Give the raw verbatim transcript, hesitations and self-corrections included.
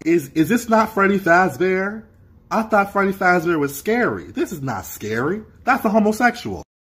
Is is this not Freddy Fazbear? I thought Freddy Fazbear was scary. This is not scary. That's a homosexual.